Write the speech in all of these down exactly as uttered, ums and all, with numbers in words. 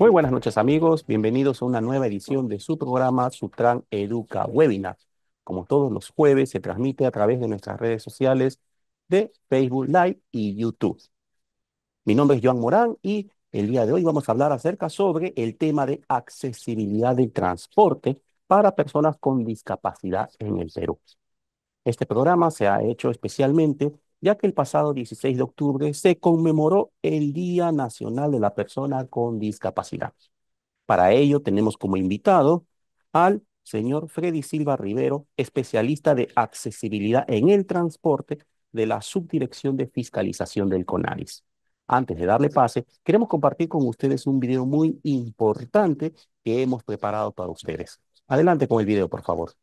Muy buenas noches amigos, bienvenidos a una nueva edición de su programa Sutran Educa Webinar. Como todos los jueves se transmite a través de nuestras redes sociales de Facebook Live y YouTube. Mi nombre es Joan Morán y el día de hoy vamos a hablar acerca sobre el tema de accesibilidad del transporte para personas con discapacidad en el Perú. Este programa se ha hecho especialmente ya que el pasado dieciséis de octubre se conmemoró el Día Nacional de la Persona con Discapacidad. Para ello tenemos como invitado al señor Freddy Silva Rivero, especialista de accesibilidad en el transporte de la Subdirección de Fiscalización del CONADIS. Antes de darle pase, queremos compartir con ustedes un video muy importante que hemos preparado para ustedes. Adelante con el video, por favor.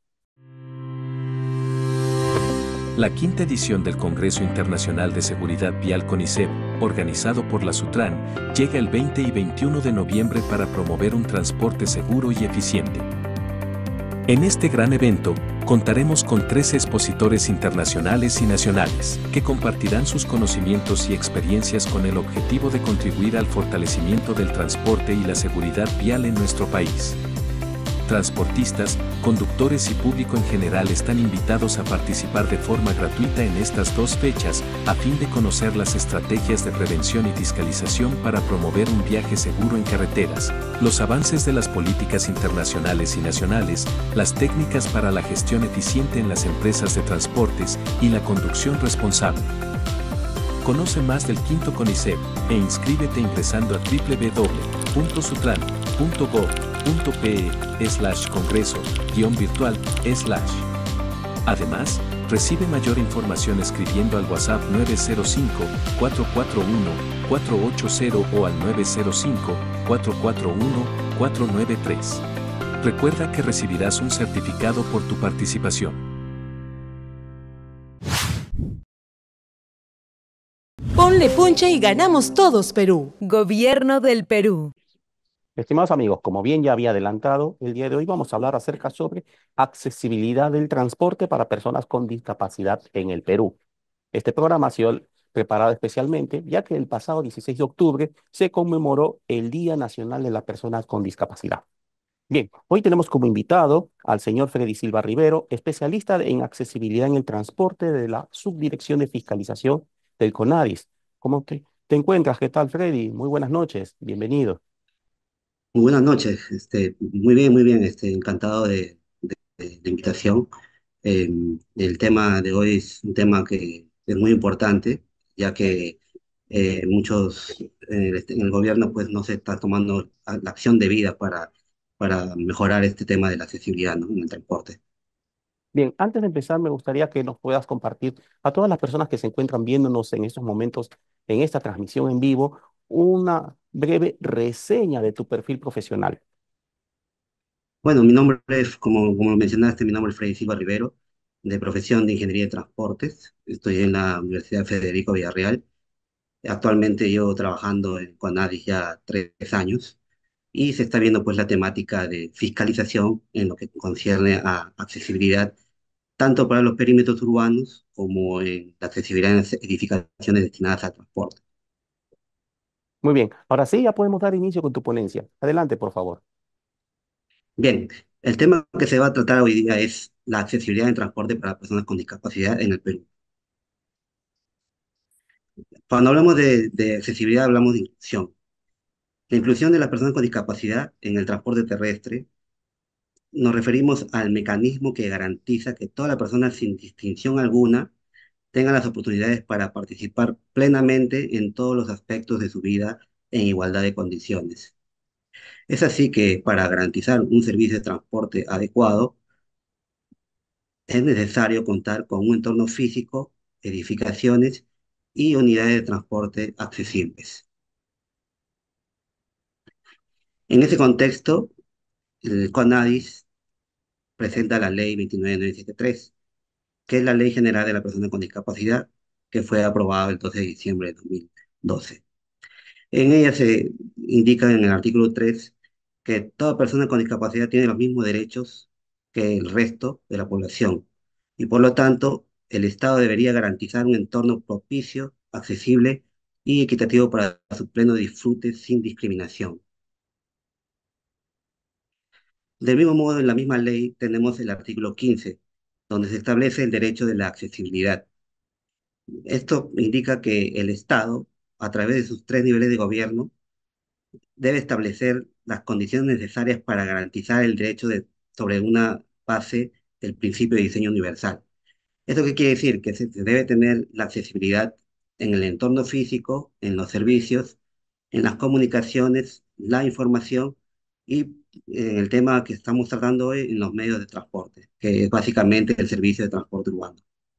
La quinta edición del Congreso Internacional de Seguridad Vial CONICET, organizado por la Sutran, llega el veinte y veintiuno de noviembre para promover un transporte seguro y eficiente. En este gran evento, contaremos con trece expositores internacionales y nacionales, que compartirán sus conocimientos y experiencias con el objetivo de contribuir al fortalecimiento del transporte y la seguridad vial en nuestro país. Transportistas, conductores y público en general están invitados a participar de forma gratuita en estas dos fechas, a fin de conocer las estrategias de prevención y fiscalización para promover un viaje seguro en carreteras, los avances de las políticas internacionales y nacionales, las técnicas para la gestión eficiente en las empresas de transportes y la conducción responsable. Conoce más del quinto CONICET e inscríbete ingresando a w w w punto sutran punto gov punto pe slash congreso guión virtual slash. Además, recibe mayor información escribiendo al WhatsApp nueve cero cinco, cuatro cuatro uno, cuatro ocho cero o al nueve cero cinco, cuatro cuatro uno, cuatro nueve tres. Recuerda que recibirás un certificado por tu participación. Ponle punche y ganamos todos, Perú. Gobierno del Perú. Estimados amigos, como bien ya había adelantado, el día de hoy vamos a hablar acerca sobre accesibilidad del transporte para personas con discapacidad en el Perú. Este programa ha sido preparado especialmente ya que el pasado dieciséis de octubre se conmemoró el Día Nacional de las Personas con Discapacidad. Bien, hoy tenemos como invitado al señor Freddy Silva Rivero, especialista en accesibilidad en el transporte de la Subdirección de Fiscalización del CONADIS. ¿Cómo te, te encuentras? ¿Qué tal, Freddy? Muy buenas noches, bienvenido. Muy buenas noches, este, muy bien, muy bien, este, encantado de, de- de la invitación. Eh, el tema de hoy es un tema que es muy importante, ya que eh, muchos en el, en el gobierno pues no se está tomando a- la acción debida para, para mejorar este tema de la accesibilidad, ¿no?, en el transporte. Bien, antes de empezar, me gustaría que nos puedas compartir a todas las personas que se encuentran viéndonos en estos momentos, en esta transmisión en vivo, una breve reseña de tu perfil profesional. Bueno, mi nombre es, como, como mencionaste, mi nombre es Freddy Silva Rivero, de profesión de Ingeniería de Transportes. Estoy en la Universidad Federico Villarreal. Actualmente llevo trabajando en Conadis ya tres años y se está viendo pues la temática de fiscalización en lo que concierne a accesibilidad, tanto para los perímetros urbanos como en la accesibilidad en las edificaciones destinadas al transporte. Muy bien, ahora sí, ya podemos dar inicio con tu ponencia. Adelante, por favor. Bien, el tema que se va a tratar hoy día es la accesibilidad en transporte para personas con discapacidad en el Perú. Cuando hablamos de, de accesibilidad, hablamos de inclusión. La inclusión de las personas con discapacidad en el transporte terrestre nos referimos al mecanismo que garantiza que toda la persona sin distinción alguna tenga las oportunidades para participar plenamente en todos los aspectos de su vida en igualdad de condiciones. Es así que para garantizar un servicio de transporte adecuado es necesario contar con un entorno físico, edificaciones y unidades de transporte accesibles. En ese contexto, el CONADIS presenta la Ley veintinueve mil novecientos setenta y tres, que es la Ley General de la Persona con Discapacidad, que fue aprobada el doce de diciembre de dos mil doce. En ella se indica en el artículo tres que toda persona con discapacidad tiene los mismos derechos que el resto de la población y por lo tanto el Estado debería garantizar un entorno propicio, accesible y equitativo para su pleno disfrute sin discriminación. Del mismo modo, en la misma ley tenemos el artículo quince, donde se establece el derecho de la accesibilidad. Esto indica que el Estado, a través de sus tres niveles de gobierno, debe establecer las condiciones necesarias para garantizar el derecho de, sobre una base del principio de diseño universal. ¿Esto qué quiere decir? Que se se debe tener la accesibilidad en el entorno físico, en los servicios, en las comunicaciones, la información y en el tema que estamos tratando hoy, en los medios de transporte, que es básicamente el servicio de transporte urbano.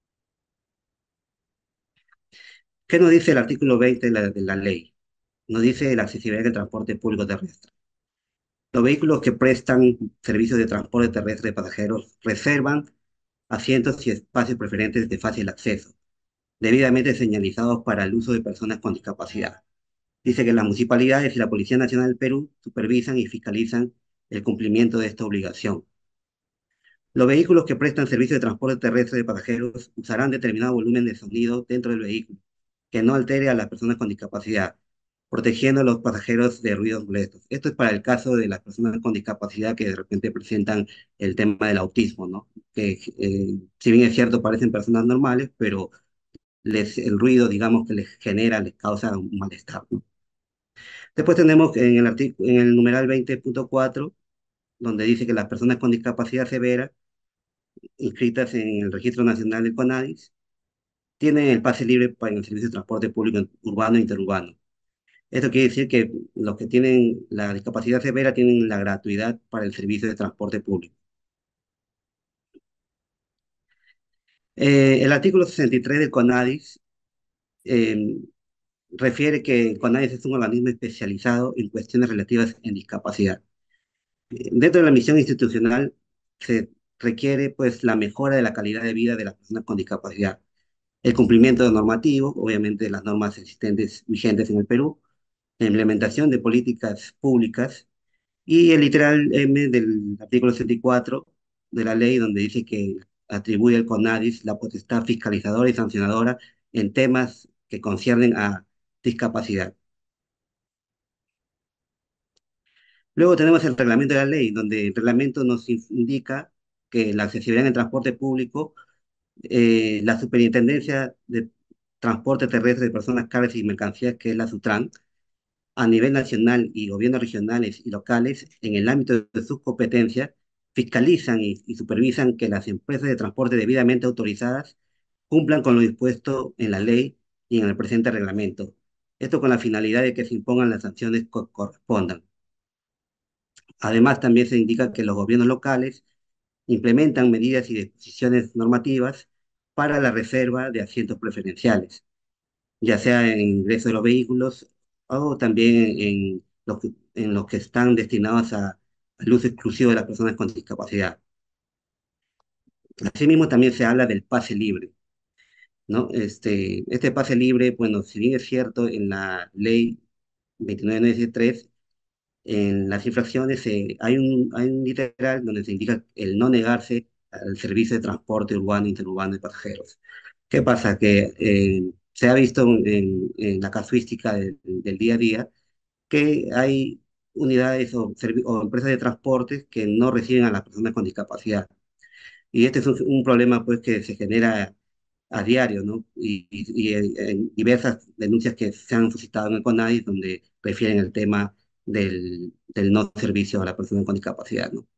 ¿Qué nos dice el artículo veinte de la, de la ley? Nos dice la accesibilidad del transporte público terrestre. Los vehículos que prestan servicios de transporte terrestre de pasajeros reservan asientos y espacios preferentes de fácil acceso, debidamente señalizados para el uso de personas con discapacidad. Dice que las municipalidades y la Policía Nacional del Perú supervisan y fiscalizan el cumplimiento de esta obligación. Los vehículos que prestan servicio de transporte terrestre de pasajeros usarán determinado volumen de sonido dentro del vehículo, que no altere a las personas con discapacidad, protegiendo a los pasajeros de ruidos molestos. Esto es para el caso de las personas con discapacidad que de repente presentan el tema del autismo, ¿no? Que eh, si bien es cierto parecen personas normales, pero les, el ruido, digamos, que les genera, les causa un malestar, ¿no? Después tenemos en el, artículo, en el numeral veinte punto cuatro, donde dice que las personas con discapacidad severa inscritas en el Registro Nacional del CONADIS tienen el pase libre para el servicio de transporte público urbano e interurbano. Esto quiere decir que los que tienen la discapacidad severa tienen la gratuidad para el servicio de transporte público. Eh, el artículo sesenta y tres del CONADIS eh, refiere que el CONADIS es un organismo especializado en cuestiones relativas en discapacidad. Dentro de la misión institucional se requiere pues la mejora de la calidad de vida de las personas con discapacidad, el cumplimiento de normativos, obviamente las normas existentes vigentes en el Perú, la implementación de políticas públicas y el literal M del artículo sesenta y cuatro de la ley donde dice que atribuye al CONADIS la potestad fiscalizadora y sancionadora en temas que conciernen a discapacidad. Luego tenemos el reglamento de la ley, donde el reglamento nos indica que la accesibilidad en el transporte público, eh, la Superintendencia de Transporte Terrestre de Personas, Cargas y Mercancías, que es la SUTRAN, a nivel nacional y gobiernos regionales y locales, en el ámbito de sus competencias, fiscalizan y, y supervisan que las empresas de transporte debidamente autorizadas cumplan con lo dispuesto en la ley y en el presente reglamento. Esto con la finalidad de que se impongan las sanciones que correspondan. Además, también se indica que los gobiernos locales implementan medidas y disposiciones normativas para la reserva de asientos preferenciales, ya sea en ingreso de los vehículos o también en los que, en los que están destinados a, al uso exclusivo de las personas con discapacidad. Asimismo, también se habla del pase libre, ¿no? Este, este pase libre, bueno, si bien es cierto, en la ley veintinueve mil novecientos noventa y tres en las infracciones eh, hay un, hay un literal donde se indica el no negarse al servicio de transporte urbano e interurbano de pasajeros. ¿Qué pasa? Que eh, se ha visto en, en la casuística del, del día a día que hay unidades o, servi- o empresas de transportes que no reciben a las personas con discapacidad. Y este es un, un problema pues que se genera a diario, ¿no? Y, y- y en, en diversas denuncias que se han suscitado en el CONADI donde refieren el tema del, del no servicio a la persona con discapacidad, ¿no?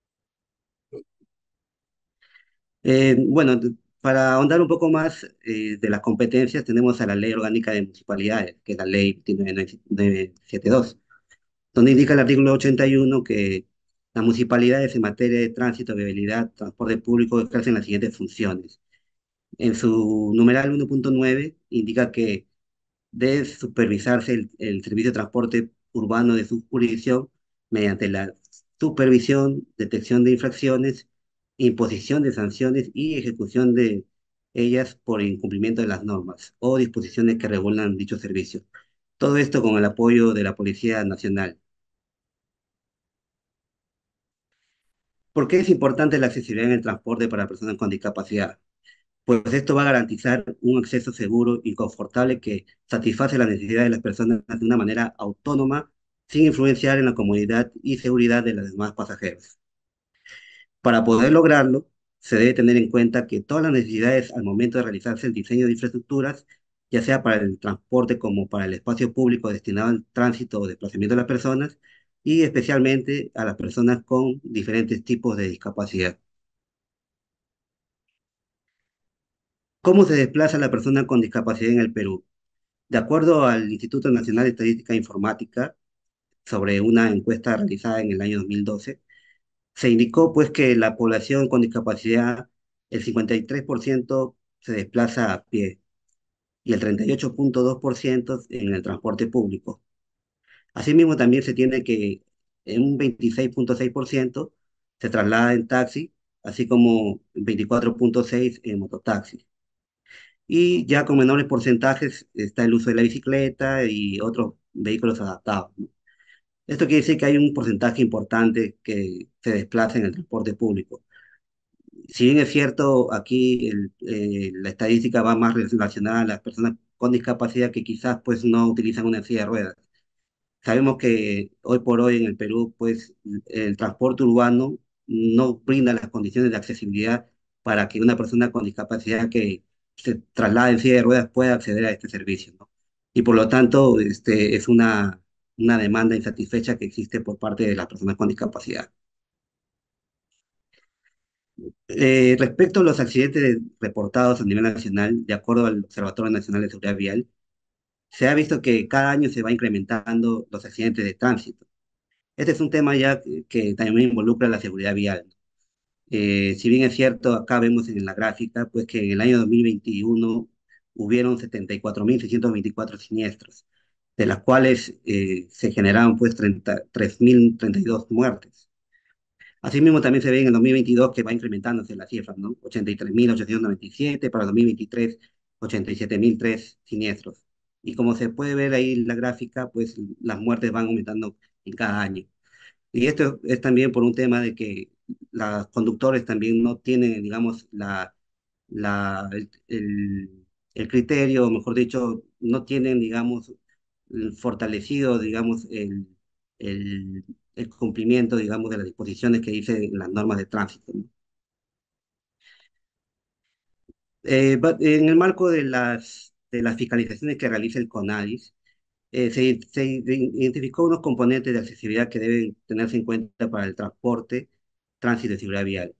Eh, bueno, de- para ahondar un poco más eh, de las competencias, tenemos a la Ley Orgánica de Municipalidades, que es la Ley veintinueve mil novecientos setenta y dos, donde indica el artículo ochenta y uno que las municipalidades en materia de tránsito, vialidad, transporte público ejercen las siguientes funciones. En su numeral uno punto nueve indica que debe supervisarse el, el servicio de transporte urbano de su jurisdicción mediante la supervisión, detección de infracciones, imposición de sanciones y ejecución de ellas por incumplimiento de las normas o disposiciones que regulan dicho servicio. Todo esto con el apoyo de la Policía Nacional. ¿Por qué es importante la accesibilidad en el transporte para personas con discapacidad? Pues esto va a garantizar un acceso seguro y confortable que satisface las necesidades de las personas de una manera autónoma, sin influenciar en la comodidad y seguridad de los demás pasajeros. Para poder lograrlo, se debe tener en cuenta que todas las necesidades al momento de realizarse el diseño de infraestructuras, ya sea para el transporte como para el espacio público destinado al tránsito o desplazamiento de las personas, y especialmente a las personas con diferentes tipos de discapacidad. ¿Cómo se desplaza la persona con discapacidad en el Perú? De acuerdo al Instituto Nacional de Estadística e Informática, sobre una encuesta realizada en el año dos mil doce, se indicó pues que la población con discapacidad, el cincuenta y tres por ciento se desplaza a pie y el treinta y ocho punto dos por ciento en el transporte público. Asimismo, también se tiene que en un veintiséis punto seis por ciento se traslada en taxi, así como veinticuatro punto seis por ciento en mototaxi. Y ya con menores porcentajes está el uso de la bicicleta y otros vehículos adaptados, ¿no? Esto quiere decir que hay un porcentaje importante que se desplaza en el transporte público. Si bien es cierto, aquí el, eh, la estadística va más relacionada a las personas con discapacidad que quizás pues no utilizan una silla de ruedas. Sabemos que hoy por hoy en el Perú pues el transporte urbano no brinda las condiciones de accesibilidad para que una persona con discapacidad que se traslade en silla de ruedas pueda acceder a este servicio, ¿no? Y por lo tanto este, es una, una demanda insatisfecha que existe por parte de las personas con discapacidad. Eh, respecto a los accidentes reportados a nivel nacional, de acuerdo al Observatorio Nacional de Seguridad Vial, se ha visto que cada año se va incrementando los accidentes de tránsito. Este es un tema ya que, que también involucra la seguridad vial. Eh, si bien es cierto, acá vemos en la gráfica, pues que en el año dos mil veintiuno hubieron setenta y cuatro mil seiscientos veinticuatro siniestros, de las cuales eh, se generaron pues treinta tres mil treinta y dos muertes. Asimismo, también se ve en el dos mil veintidós que va incrementándose la cifra, ¿no? ochenta y tres mil ochocientos noventa y siete, para el dos mil veintitrés, ochenta y siete mil tres siniestros. Y como se puede ver ahí en la gráfica, pues las muertes van aumentando en cada año. Y esto es también por un tema de que los conductores también no tienen, digamos, la, la, el, el- el criterio, o mejor dicho, no tienen, digamos, el fortalecido, digamos, el, el, el cumplimiento, digamos, de las disposiciones que dicen las normas de tránsito, ¿no? Eh, va- en el marco de las, de las fiscalizaciones que realiza el CONADIS, eh, se, se identificó unos componentes de accesibilidad que deben tenerse en cuenta para el transporte, tránsito y seguridad vial.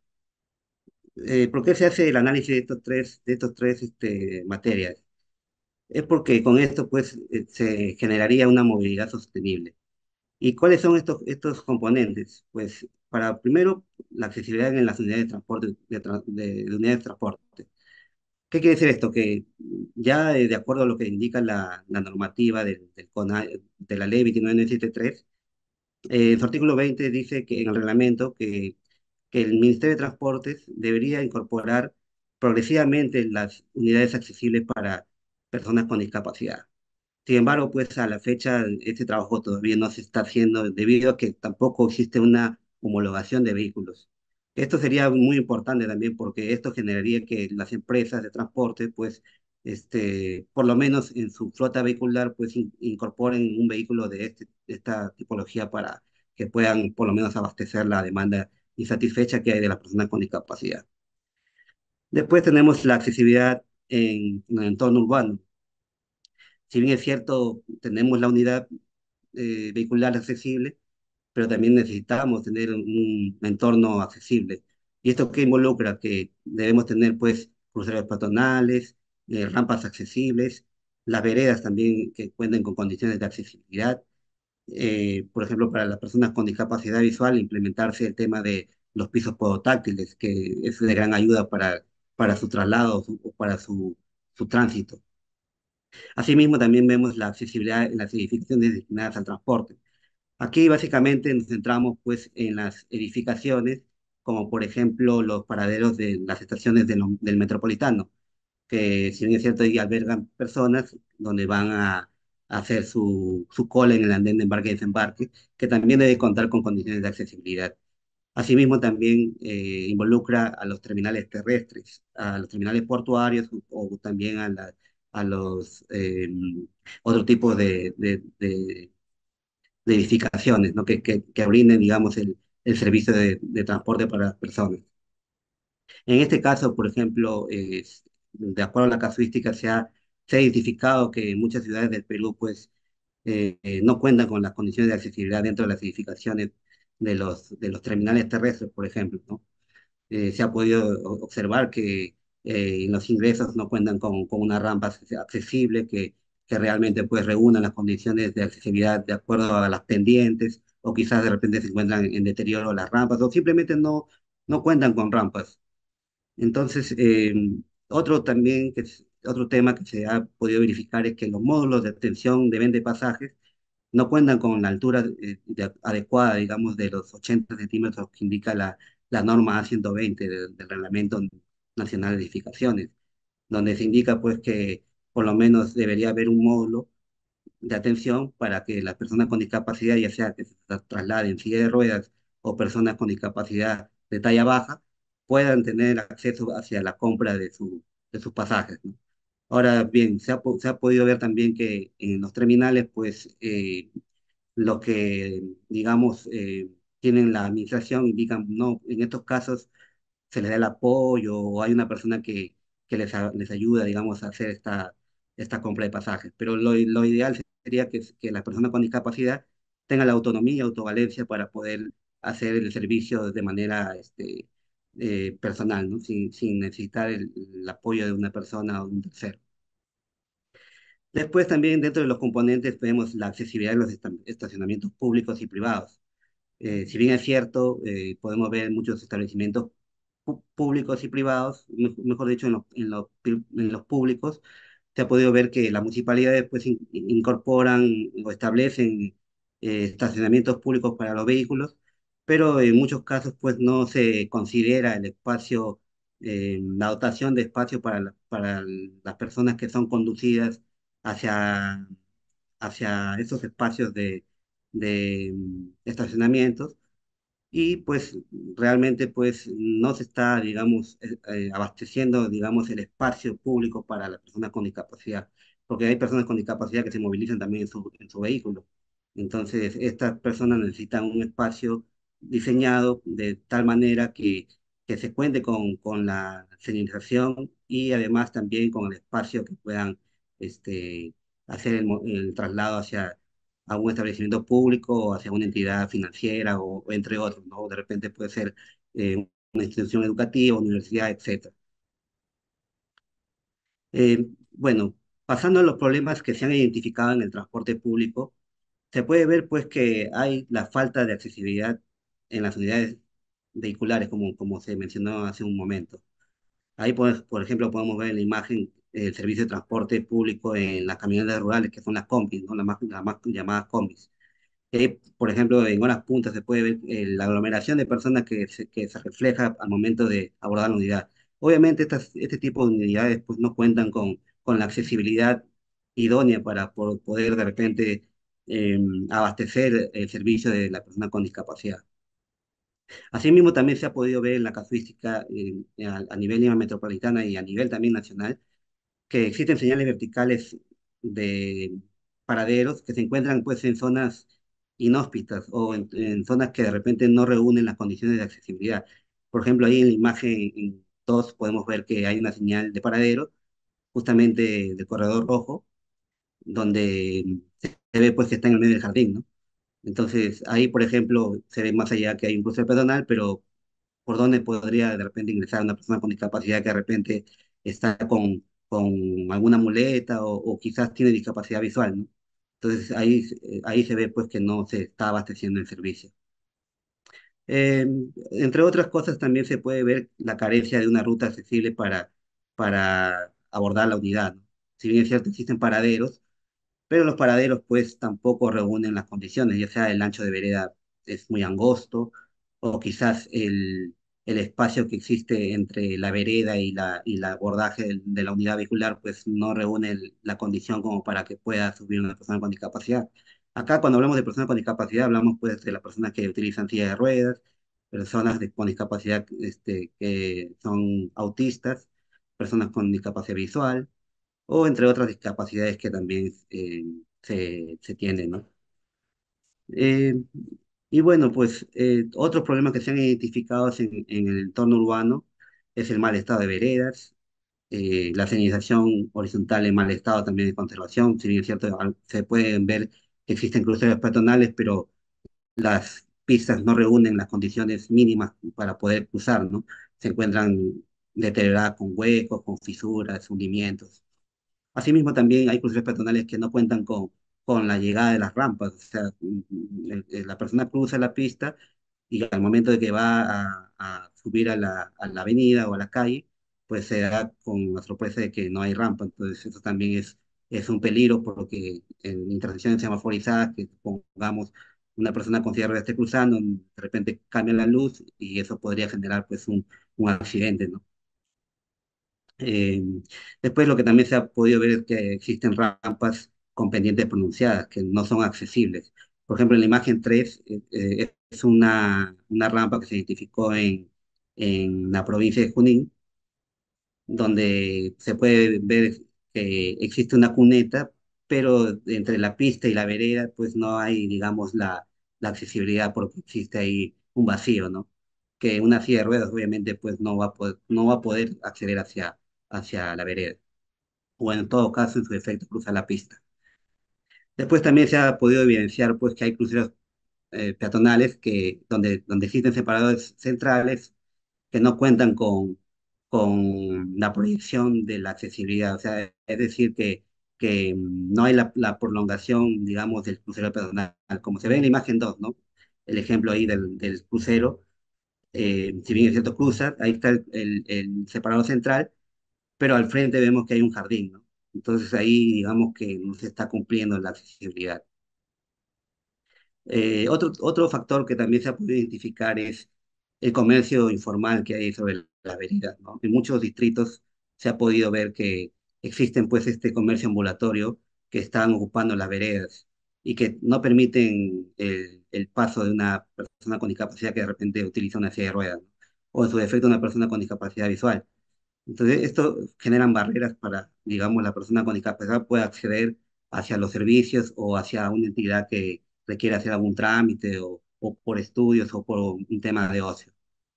Eh, ¿por qué se hace el análisis de estos tres, de estos tres este, materias? Es porque con esto pues eh, se generaría una movilidad sostenible. ¿Y cuáles son estos, estos componentes? Pues para primero la accesibilidad en las unidades de transporte, de, tra- de- de unidades de transporte. ¿Qué quiere decir esto? Que ya eh, de acuerdo a lo que indica la, la normativa del, del CONA- de la ley veintinueve mil novecientos setenta y tres, eh, en su artículo veinte dice que en el reglamento que, que el Ministerio de Transportes debería incorporar progresivamente las unidades accesibles para personas con discapacidad. Sin embargo, pues a la fecha este trabajo todavía no se está haciendo debido a que tampoco existe una homologación de vehículos. Esto sería muy importante también porque esto generaría que las empresas de transporte, pues, este, por lo menos en su flota vehicular, pues in- incorporen un vehículo de, este- de esta tipología para que puedan por lo menos abastecer la demanda insatisfecha que hay de las personas con discapacidad. Después tenemos la accesibilidad en, en el entorno urbano. Si bien es cierto, tenemos la unidad eh, vehicular accesible, pero también necesitamos tener un entorno accesible. ¿Y esto qué involucra? Que debemos tener, pues, cruceros peatonales, eh, rampas accesibles, las veredas también que cuenten con condiciones de accesibilidad. Eh, por ejemplo, para las personas con discapacidad visual, implementarse el tema de los pisos podotáctiles, que es de gran ayuda para, para su traslado o para su, su tránsito. Asimismo, también vemos la accesibilidad en las edificaciones destinadas al transporte. Aquí básicamente nos centramos pues en las edificaciones, como por ejemplo los paraderos de las estaciones de lo- del metropolitano, que si bien es cierto, ahí albergan personas donde van a, a hacer su, su cola en el andén de embarque y desembarque, que también debe contar con condiciones de accesibilidad. Asimismo, también eh, involucra a los terminales terrestres, a los terminales portuarios o, o también a, la- a los eh, otro tipo de, de- de- de edificaciones, ¿no? Que, que, que brinden, digamos, el, el servicio de, de transporte para las personas. En este caso, por ejemplo, eh, de acuerdo a la casuística, se ha, se ha identificado que muchas ciudades del Perú pues, eh, eh, no cuentan con las condiciones de accesibilidad dentro de las edificaciones de los, de los terminales terrestres, por ejemplo, ¿no? Eh, se ha podido o- observar que eh, los ingresos no cuentan con, con una rampa acce- accesible que, que realmente pues reúnan las condiciones de accesibilidad de acuerdo a las pendientes, o quizás de repente se encuentran en deterioro las rampas, o simplemente no, no cuentan con rampas. Entonces, eh, otro también, que es- otro tema que se ha podido verificar es que los módulos de atención de venta de pasajes no cuentan con la altura eh, de- adecuada, digamos, de los ochenta centímetros que indica la, la norma A ciento veinte del, del Reglamento Nacional de Edificaciones, donde se indica pues que por lo menos debería haber un módulo de atención para que las personas con discapacidad, ya sea que se tra- trasladen en silla de ruedas o personas con discapacidad de talla baja, puedan tener acceso hacia la compra de, su, de sus pasajes, ¿no? Ahora bien, se ha, po- se ha podido ver también que en los terminales, pues, eh, lo que, digamos, eh, tienen la administración indican, no, en estos casos se les da el apoyo o hay una persona que, que les, a- les ayuda, digamos, a hacer esta, esta compra de pasajes. Pero lo, lo ideal sería que, que las personas con discapacidad tengan la autonomía y autovalencia para poder hacer el servicio de manera este, eh, personal, ¿no? Sin, sin necesitar el, el apoyo de una persona o de un tercero. Después también dentro de los componentes tenemos la accesibilidad de los esta- estacionamientos públicos y privados. Eh, si bien es cierto, eh, podemos ver muchos establecimientos pu- públicos y privados, me- mejor dicho, en los, en los, pi- en los públicos, se ha podido ver que las municipalidades pues in- incorporan o establecen eh, estacionamientos públicos para los vehículos, pero en muchos casos pues no se considera el espacio, eh, la dotación de espacio para, la- para las personas que son conducidas hacia hacia esos espacios de, de mm, estacionamientos y pues realmente pues no se está, digamos, eh, eh, abasteciendo, digamos, el espacio público para las personas con discapacidad, porque hay personas con discapacidad que se movilizan también en su, en su vehículo. Entonces, estas personas necesitan un espacio diseñado de tal manera que, que se cuente con, con la señalización y además también con el espacio que puedan este, hacer el, mo- el traslado hacia a un establecimiento público o hacia una entidad financiera o, o entre otros, ¿no? De repente puede ser eh, una institución educativa, universidad, etcétera. Eh, bueno, pasando a los problemas que se han identificado en el transporte público, se puede ver pues que hay la falta de accesibilidad en las unidades vehiculares, como, como se mencionó hace un momento. Ahí, pues, por ejemplo, podemos ver en la imagen el servicio de transporte público en las camionetas rurales, que son las combis, ¿no? Las más, las más llamadas combis. Eh, por ejemplo, en horas puntas se puede ver eh, la aglomeración de personas que se, que se refleja al momento de abordar la unidad. Obviamente, estas, este tipo de unidades pues, no cuentan con, con la accesibilidad idónea para por- poder de repente eh, abastecer el servicio de la persona con discapacidad. Asimismo, también se ha podido ver en la casuística eh, a, a nivel Lima metropolitana y a nivel también nacional que existen señales verticales de paraderos que se encuentran pues en zonas inhóspitas o en, en zonas que de repente no reúnen las condiciones de accesibilidad. Por ejemplo, ahí en la imagen en dos podemos ver que hay una señal de paradero, justamente del corredor rojo, donde se ve pues que está en el medio del jardín, ¿no? Entonces, ahí, por ejemplo, se ve más allá que hay un cruce peatonal, pero por dónde podría de repente ingresar una persona con discapacidad que de repente está con, con alguna muleta o, o quizás tiene discapacidad visual, ¿no? Entonces ahí, eh, ahí se ve pues que no se está abasteciendo el servicio. Eh, Entre otras cosas también se puede ver la carencia de una ruta accesible para, para abordar la unidad, ¿no? Si bien es cierto, existen paraderos, pero los paraderos pues tampoco reúnen las condiciones, ya sea el ancho de vereda es muy angosto o quizás el, el espacio que existe entre la vereda y la, y la abordaje del- de, la unidad vehicular pues no reúne el- la condición como para que pueda subir una persona con discapacidad. Acá cuando hablamos de personas con discapacidad hablamos pues de las personas que utilizan silla de ruedas, personas de- con discapacidad este, que son autistas, personas con discapacidad visual o entre otras discapacidades que también eh, se, se tienen, ¿no? Eh, Y bueno, pues eh, otros problemas que se han identificado en, en el entorno urbano es el mal estado de veredas, eh, la señalización horizontal en mal estado también de conservación. Si bien es cierto, al- se pueden ver que existen cruceros peatonales, pero las pistas no reúnen las condiciones mínimas para poder cruzar, ¿no? Se encuentran deterioradas con huecos, con fisuras, hundimientos. Asimismo, también hay cruceros peatonales que no cuentan con, con la llegada de las rampas. O sea, mm, mm, el- el- la persona cruza la pista y al momento de que va a, a subir a la, a la avenida o a la calle, pues se da con la sorpresa de que no hay rampa. Entonces, eso también es, es un peligro porque en intersecciones semaforizadas, que pongamos una persona con silla de ruedas esté cruzando, de repente cambia la luz y eso podría generar pues un, un accidente, ¿no? Eh, Después lo que también se ha podido ver es que existen rampas con pendientes pronunciadas que no son accesibles. Por ejemplo, en la imagen tres eh, eh, es una, una rampa que se identificó en, en la provincia de Junín, donde se puede ver que existe una cuneta, pero entre la pista y la vereda pues no hay, digamos, la, la accesibilidad porque existe ahí un vacío, ¿no? Que una silla de ruedas obviamente pues no va a poder, no va a poder acceder hacia, hacia la vereda o en todo caso, en su defecto, cruza la pista. Después también se ha podido evidenciar pues, que hay cruceros eh, peatonales que, donde, donde existen separadores centrales que no cuentan con, con la proyección de la accesibilidad. O sea, es decir, que, que mm, no hay la, la prolongación, digamos, del crucero peatonal, como se ve en la imagen dos, ¿no? El ejemplo ahí del, del crucero, eh, si bien es cierto, cruza, ahí está el, el, el separador central, pero al frente vemos que hay un jardín, ¿no? Entonces ahí digamos que no se está cumpliendo la accesibilidad. Eh, otro, otro factor que también se ha podido identificar es el comercio informal que hay sobre las veredas, ¿no? En muchos distritos se ha podido ver que existen pues este comercio ambulatorio que están ocupando las veredas y que no permiten el, el paso de una persona con discapacidad que de repente utiliza una silla de ruedas, ¿no? O en su defecto una persona con discapacidad visual. Entonces, esto generan barreras para, digamos, la persona con discapacidad pueda acceder hacia los servicios o hacia una entidad que requiera hacer algún trámite o, o por estudios o por un tema de ocio.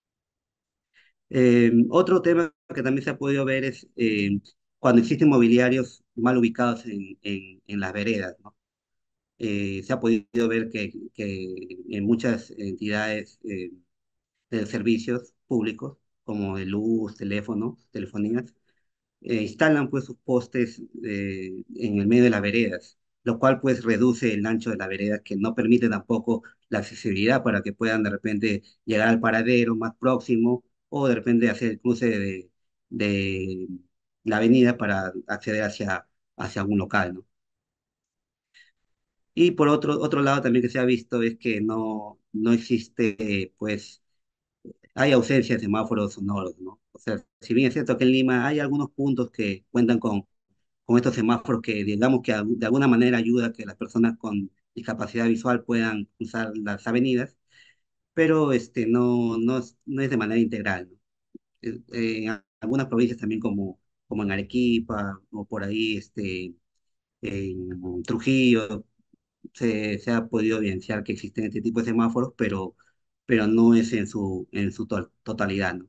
Eh, otro tema que también se ha podido ver es eh, cuando existen mobiliarios mal ubicados en, en, en las veredas, ¿no? Eh, se ha podido ver que, que en muchas entidades eh, de servicios públicos, como de luz, teléfono, telefonías, eh, instalan pues sus postes eh, en el medio de las veredas, lo cual pues reduce el ancho de la vereda, que no permite tampoco la accesibilidad para que puedan de repente llegar al paradero más próximo o de repente hacer el cruce de, de la avenida para acceder hacia, hacia algún local, ¿no? Y por otro, otro lado también que se ha visto es que no, no existe, eh, pues, hay ausencia de semáforos sonoros, ¿no? O sea, si bien es cierto que en Lima hay algunos puntos que cuentan con con estos semáforos que digamos que de alguna manera ayuda a que las personas con discapacidad visual puedan cruzar las avenidas, pero este, no, no, es, no es de manera integral, ¿no? Eh, eh, en algunas provincias también como, como en Arequipa o por ahí este, en Trujillo se, se ha podido evidenciar que existen este tipo de semáforos, pero, pero no es en su, en su to- totalidad, ¿no?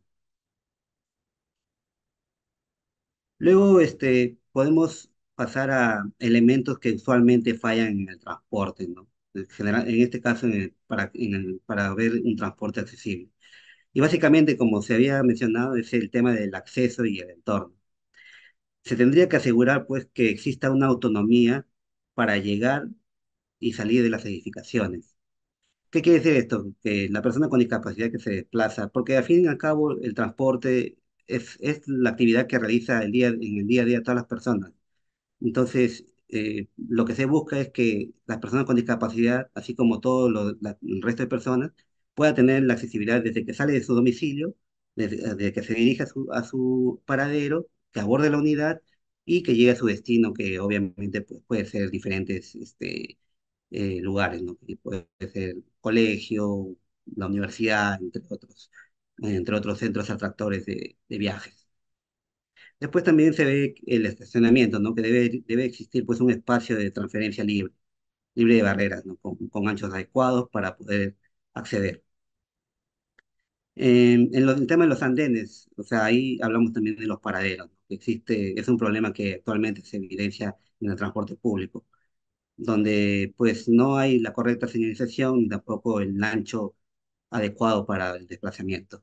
Luego, este, podemos pasar a elementos que usualmente fallan en el transporte, ¿no? En general, en este caso, en el- para, en el- para ver un transporte accesible. Y básicamente, como se había mencionado, es el tema del acceso y el entorno. Se tendría que asegurar, pues, que exista una autonomía para llegar y salir de las edificaciones. ¿Qué quiere decir esto? Que la persona con discapacidad que se desplaza, porque al fin y al cabo el transporte es, es la actividad que realiza el día, en el día a día todas las personas. Entonces, eh, lo que se busca es que las personas con discapacidad, así como todo lo- la- el resto de personas, puedan tener la accesibilidad desde que sale de su domicilio, desde, desde que se dirige a su, a su paradero, que aborde la unidad y que llegue a su destino, que obviamente pues, puede ser diferentes este, eh, lugares, ¿no? Y puede ser colegio, la universidad, entre otros, entre otros centros atractores de de viajes. Después también se ve el estacionamiento, ¿no? Que debe, debe existir pues un espacio de transferencia libre, libre de barreras, ¿no? Con, con anchos adecuados para poder acceder. En, en lo- el tema de los andenes, o sea, ahí hablamos también de los paraderos, ¿no? Que existe, es un problema que actualmente se evidencia en el transporte público, donde pues no hay la correcta señalización ni tampoco el ancho adecuado para el desplazamiento.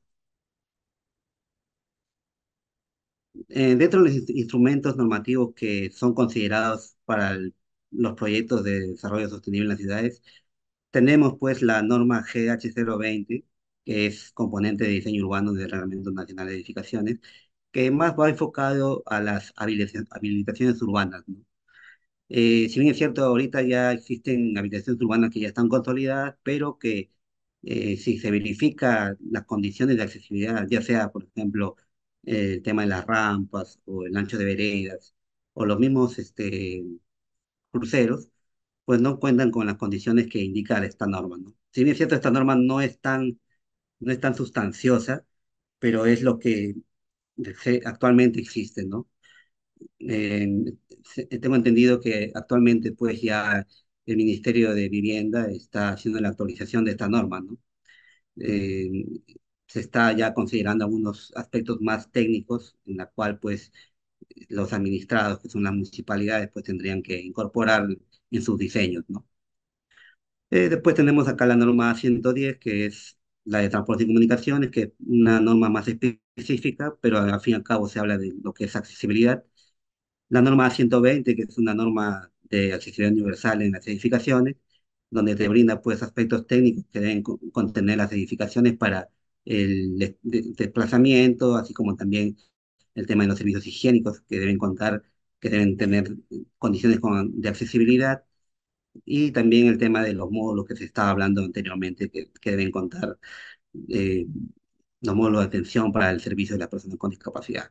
Eh, dentro de los inst- instrumentos normativos que son considerados para el- los proyectos de desarrollo sostenible en las ciudades, tenemos pues la norma G H cero veinte, que es componente de diseño urbano del Reglamento Nacional de Edificaciones, que más va enfocado a las habilitaciones, habilitaciones urbanas, ¿no? Eh, si bien es cierto, ahorita ya existen habilitaciones urbanas que ya están consolidadas, pero que eh, si se verifica las condiciones de accesibilidad, ya sea, por ejemplo, eh, el tema de las rampas o el ancho de veredas o los mismos este, cruceros, pues no cuentan con las condiciones que indica esta norma, ¿no? Si bien es cierto, esta norma no es tan, no es tan sustanciosa, pero es lo que se- actualmente existe, ¿no? Eh, se- Tengo entendido que actualmente pues ya el Ministerio de Vivienda está haciendo la actualización de esta norma, ¿no? Eh, Se está ya considerando algunos aspectos más técnicos en la cual pues los administrados, que son las municipalidades, pues tendrían que incorporar en sus diseños, ¿no? Eh, después tenemos acá la norma ciento diez, que es la de transporte y comunicaciones, que es una norma más específica, pero al fin y al cabo se habla de lo que es accesibilidad. La norma ciento veinte, que es una norma de accesibilidad universal en las edificaciones, donde te brinda pues aspectos técnicos que deben co- contener las edificaciones para el de- de- desplazamiento, así como también el tema de los servicios higiénicos que deben contar, que deben tener condiciones con- de accesibilidad, y también el tema de los módulos que se estaba hablando anteriormente, que, que deben contar eh, los módulos de atención para el servicio de las personas con discapacidad.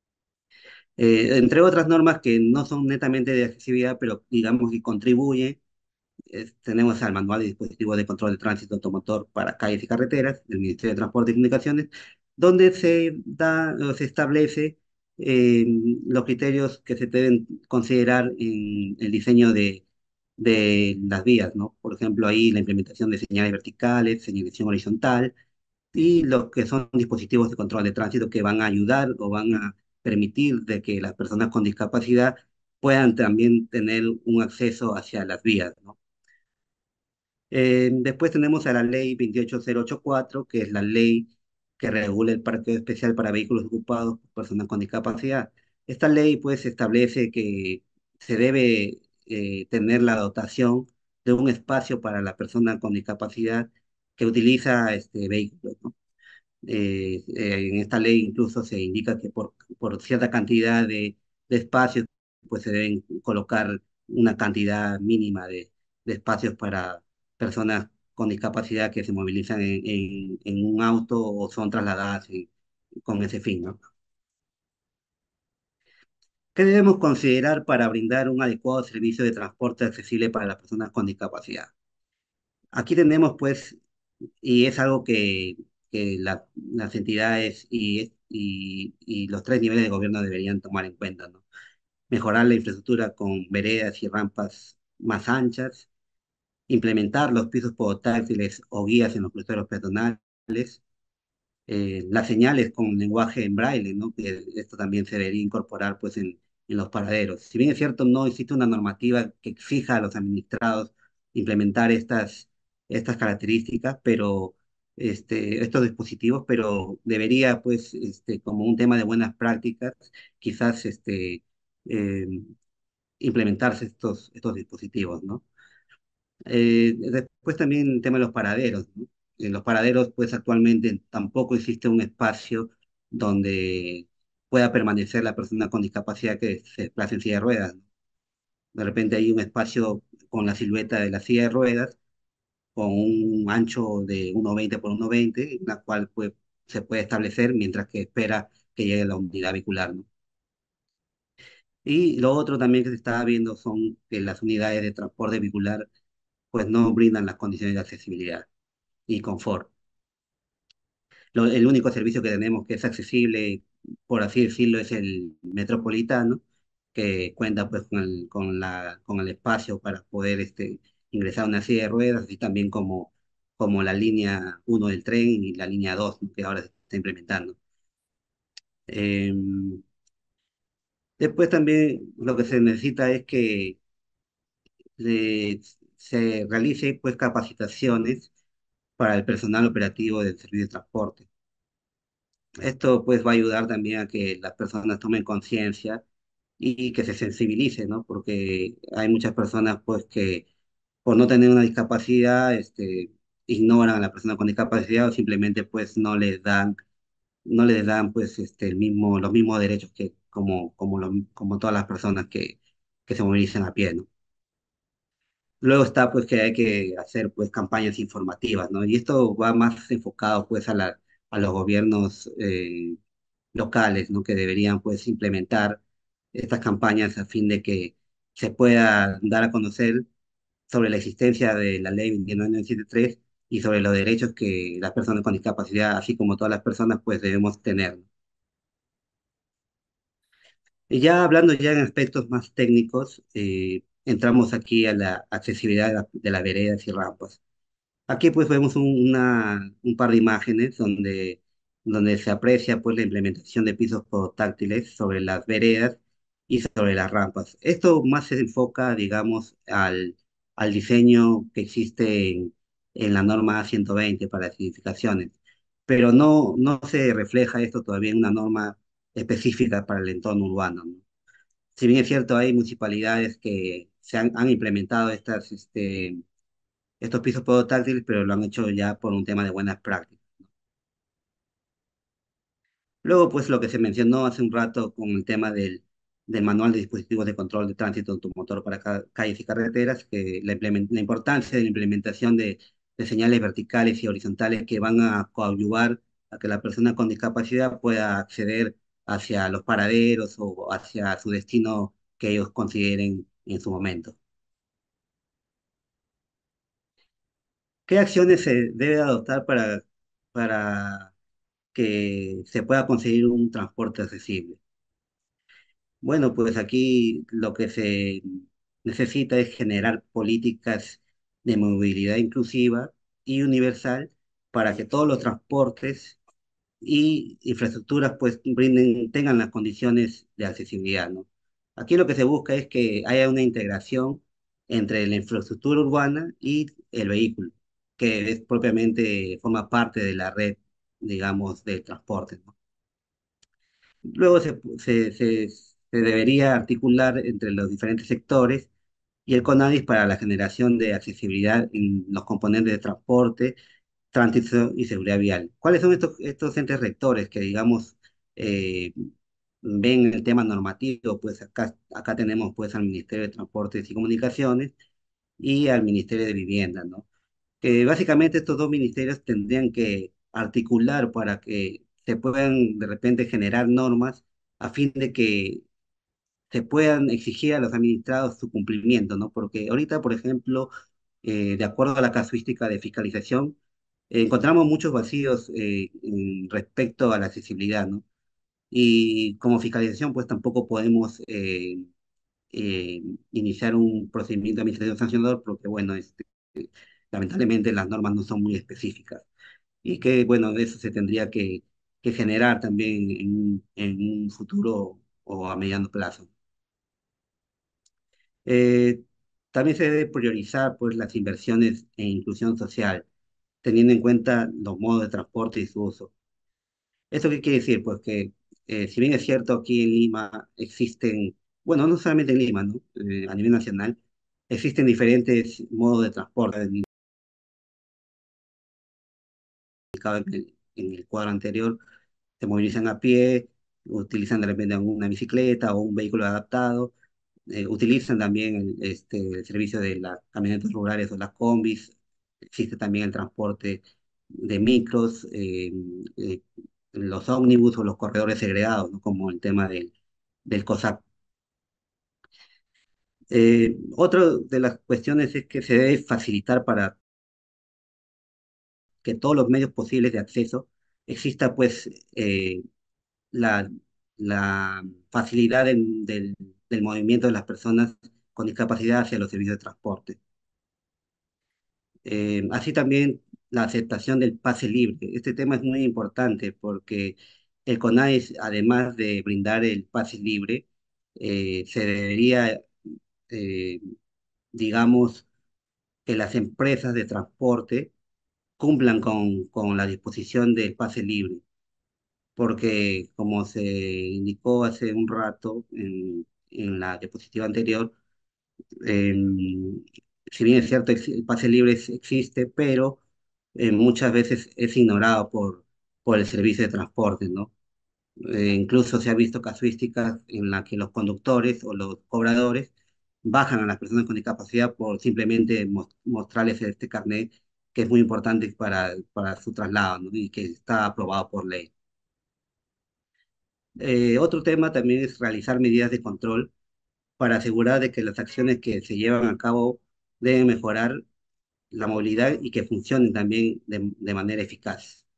Eh, entre otras normas que no son netamente de accesibilidad, pero digamos que contribuyen, eh, tenemos al Manual de Dispositivos de Control de Tránsito Automotor para Calles y Carreteras del Ministerio de Transporte y Comunicaciones, donde se da o se establece eh, los criterios que se deben considerar en el diseño de, de las vías, ¿no? Por ejemplo, ahí la implementación de señales verticales, señalización horizontal, y los que son dispositivos de control de tránsito que van a ayudar o van a permitir de que las personas con discapacidad puedan también tener un acceso hacia las vías, ¿no? Eh, después tenemos a la ley veintiocho mil ochenta y cuatro, que es la ley que regula el parqueo especial para vehículos ocupados por personas con discapacidad. Esta ley pues establece que se debe eh, tener la dotación de un espacio para la persona con discapacidad que utiliza este vehículo, ¿no? Eh, eh, en esta ley incluso se indica que por, por cierta cantidad de, de espacios, pues se deben colocar una cantidad mínima de, de espacios para personas con discapacidad que se movilizan en, en- en un auto o son trasladadas en- con ese fin, ¿no? ¿Qué debemos considerar para brindar un adecuado servicio de transporte accesible para las personas con discapacidad? Aquí tenemos, pues, y es algo que, que la- las entidades y, y, y los tres niveles de gobierno deberían tomar en cuenta, ¿no? Mejorar la infraestructura con veredas y rampas más anchas, implementar los pisos podotáctiles o guías en los cruceros peatonales, eh, las señales con lenguaje en braille, ¿no? Que esto también se debería incorporar pues en, en los paraderos. Si bien es cierto, no existe una normativa que exija a los administrados implementar estas, estas características, pero este, estos dispositivos, pero debería pues este, como un tema de buenas prácticas, quizás este, eh, implementarse estos, estos dispositivos, ¿no? Eh, después también el tema de los paraderos, ¿no? En los paraderos, pues actualmente tampoco existe un espacio donde pueda permanecer la persona con discapacidad que se desplace en silla de ruedas, ¿no? De repente hay un espacio con la silueta de la silla de ruedas, con un ancho de uno veinte por uno veinte, en la cual pues, se puede establecer mientras que espera que llegue la unidad vehicular, ¿no? Y lo otro también que se está viendo son que las unidades de transporte vehicular pues no brindan las condiciones de accesibilidad y confort. Lo- el único servicio que tenemos que es accesible, por así decirlo, es el metropolitano, que cuenta pues con el, con la, con el espacio para poder este, ingresar a una silla de ruedas, así también como como la línea uno del tren y la línea dos, ¿no?, que ahora se está implementando. Em, Después también lo que se necesita es que eh, se realice pues capacitaciones para el personal operativo del servicio de transporte. Esto pues va a ayudar también a que las personas tomen conciencia y que se sensibilicen, ¿no? Porque hay muchas personas pues que por no tener una discapacidad, este, ignoran a la persona con discapacidad o simplemente pues no les dan, no les dan pues este, el mismo, los mismos derechos que como, como, lo- como todas las personas que, que se movilizan a pie, ¿no? Luego está pues que hay que hacer pues campañas informativas, ¿no? Y esto va más enfocado pues a la, a los gobiernos eh, locales, ¿no? Que deberían pues implementar estas campañas a fin de que se pueda dar a conocer sobre la existencia de la ley veintinueve novecientos setenta y tres y sobre los derechos que las personas con discapacidad, así como todas las personas, pues debemos tener. Y ya hablando ya en aspectos más técnicos, eh, entramos aquí a la accesibilidad de, la- de las veredas y rampas. Aquí pues vemos un, una- un par de imágenes donde, donde se aprecia pues la implementación de pisos táctiles sobre las veredas y sobre las rampas. Esto más se enfoca, digamos, al, al diseño que existe en, en la norma A ciento veinte para las edificaciones, pero no, no se refleja esto todavía en una norma específica para el entorno urbano, ¿no? Si bien es cierto, hay municipalidades que se han, han implementado estas, este, estos pisos táctiles, pero lo han hecho ya por un tema de buenas prácticas. Luego, pues lo que se mencionó hace un rato con el tema del, del manual de dispositivos de control de tránsito automotor para ca- calles y carreteras, que la, implemen- la importancia de la implementación de, de señales verticales y horizontales que van a coadyuvar a que la persona con discapacidad pueda acceder hacia los paraderos o hacia su destino que ellos consideren en su momento. ¿Qué acciones se debe adoptar para, para que se pueda conseguir un transporte accesible? Bueno, pues aquí lo que se necesita es generar políticas de movilidad inclusiva y universal para que todos los transportes y infraestructuras pues brinden, tengan las condiciones de accesibilidad, ¿no? Aquí lo que se busca es que haya una integración entre la infraestructura urbana y el vehículo, que es propiamente forma parte de la red, digamos, de transporte, ¿no? Luego se, se, se- se debería articular entre los diferentes sectores y el CONADIS para la generación de accesibilidad en los componentes de transporte, tránsito y seguridad vial. ¿Cuáles son estos, estos entes rectores que, digamos, eh, ven el tema normativo? Pues acá, acá tenemos pues al Ministerio de Transportes y Comunicaciones y al Ministerio de Vivienda, ¿no? Que básicamente estos dos ministerios tendrían que articular para que se puedan de repente generar normas a fin de que se puedan exigir a los administrados su cumplimiento, ¿no? Porque ahorita, por ejemplo, eh, de acuerdo a la casuística de fiscalización, eh, encontramos muchos vacíos eh, en respecto a la accesibilidad, ¿no? Y como fiscalización, pues tampoco podemos eh, eh, iniciar un procedimiento administrativo sancionador porque, bueno, este, lamentablemente las normas no son muy específicas y que, bueno, eso se tendría que, que generar también en, un- en un futuro o a mediano plazo. Eh, También se debe priorizar pues, las inversiones en inclusión social, teniendo en cuenta los modos de transporte y su uso. ¿Esto qué quiere decir? Pues que eh, si bien es cierto aquí en Lima existen, bueno, no solamente en Lima, ¿no? Eh, a nivel nacional, existen diferentes modos de transporte, indicado en el, en el cuadro anterior, se movilizan a pie, utilizan de repente una bicicleta o un vehículo adaptado, eh, utilizan también el, este, el servicio de las camionetas rurales o las combis, existe también el transporte de micros, eh, eh, los ómnibus o los corredores segregados, ¿no? Como el tema del, del COSAC. Eh, otra de las cuestiones es que se debe facilitar para que todos los medios posibles de acceso exista pues eh, la, la facilidad del, del, del movimiento de las personas con discapacidad hacia los servicios de transporte. Eh, así también la aceptación del pase libre. Este tema es muy importante porque el CONAIS, además de brindar el pase libre, eh, se debería, eh, digamos, que las empresas de transporte cumplan con, con la disposición del pase libre, porque como se indicó hace un rato en, en la diapositiva anterior, eh, si bien es cierto, ex- el pase libre es- existe, pero eh, muchas veces es ignorado por, por el servicio de transporte, ¿no? Eh, incluso se ha visto casuísticas en las que los conductores o los cobradores bajan a las personas con discapacidad por simplemente mos- mostrarles este carnet que es muy importante para, para su traslado, ¿no? Y que está aprobado por ley. Eh, otro tema también es realizar medidas de control para asegurar de que las acciones que se llevan a cabo deben mejorar la movilidad y que funcionen también de, de manera eficaz.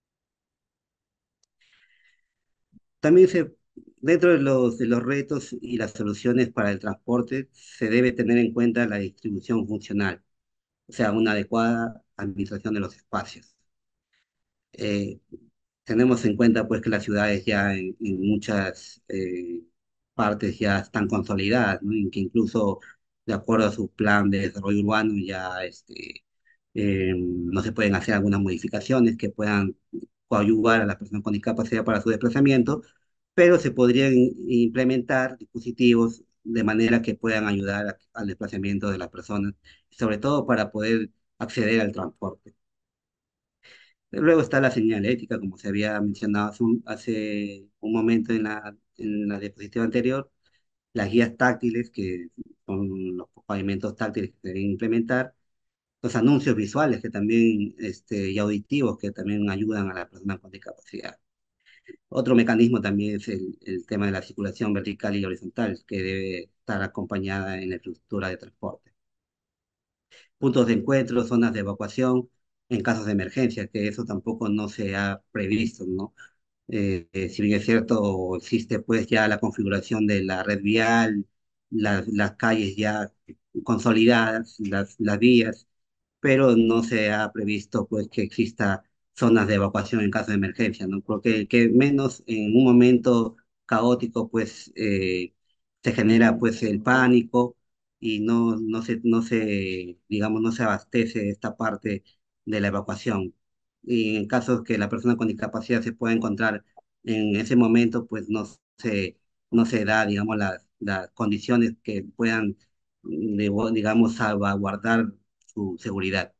También se, dentro de los, de los retos y las soluciones para el transporte, se debe tener en cuenta la distribución funcional, o sea, una adecuada administración de los espacios. Eh, Tenemos en cuenta pues que las ciudades ya en, en muchas eh, partes ya están consolidadas, ¿no? Y que incluso de acuerdo a su plan de desarrollo urbano ya este, eh, no se pueden hacer algunas modificaciones que puedan coadyuvar a las personas con discapacidad para su desplazamiento, pero se podrían implementar dispositivos de manera que puedan ayudar a- al desplazamiento de las personas, sobre todo para poder acceder al transporte. Luego está la señalética, como se había mencionado hace un, hace un momento en la, en la diapositiva anterior, las guías táctiles, que son los pavimentos táctiles que se deben implementar, los anuncios visuales que también, este, y auditivos que también ayudan a las personas con discapacidad. Otro mecanismo también es el, el tema de la circulación vertical y horizontal, que debe estar acompañada en la infraestructura de transporte. Puntos de encuentro, zonas de evacuación en casos de emergencia, que eso tampoco no se ha previsto, ¿no? Eh, eh, si bien es cierto, existe pues ya la configuración de la red vial, las las calles ya consolidadas, las, las vías, pero no se ha previsto pues que exista zonas de evacuación en caso de emergencia, ¿no? Porque que menos en un momento caótico pues eh, se genera pues el pánico y no, no se, no se, digamos, no se abastece esta parte de la evacuación. Y en casos que la persona con discapacidad se pueda encontrar en ese momento, pues no se, no se da, digamos, las, las condiciones que puedan, digo- digamos, salvaguardar su seguridad.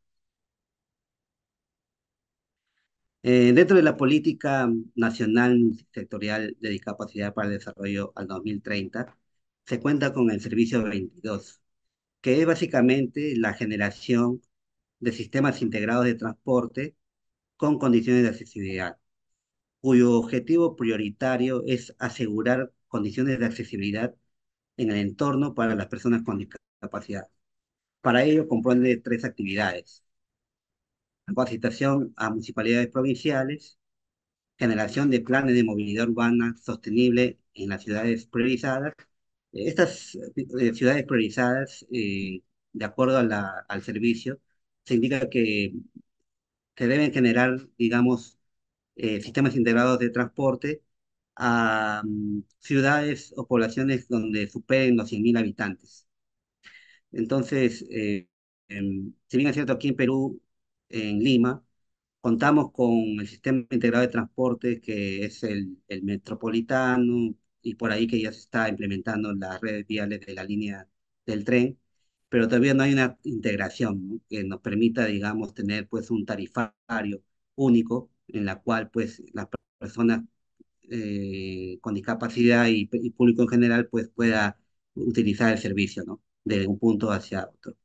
Eh, dentro de la política nacional sectorial de discapacidad para el desarrollo al dos mil treinta, se cuenta con el servicio veintidós, que es básicamente la generación de sistemas integrados de transporte con condiciones de accesibilidad, cuyo objetivo prioritario es asegurar condiciones de accesibilidad en el entorno para las personas con discapacidad. Para ello comprende tres actividades: capacitación a municipalidades provinciales, generación de planes de movilidad urbana sostenible en las ciudades priorizadas. Estas eh, ciudades priorizadas, eh, de acuerdo a la- al servicio, se indica que, que deben generar, digamos, eh, sistemas integrados de transporte a mm, ciudades o poblaciones donde superen los cien mil habitantes. Entonces, eh, em, si bien es cierto, aquí en Perú, en Lima, contamos con el sistema integrado de transporte que es el, el metropolitano y por ahí que ya se está implementando las redes viales de la línea del tren, pero todavía no hay una integración, ¿no? Que nos permita, digamos, tener pues un tarifario único en la cual pues las personas eh, con discapacidad y, y público en general pues pueda utilizar el servicio, ¿no? De un punto hacia otro.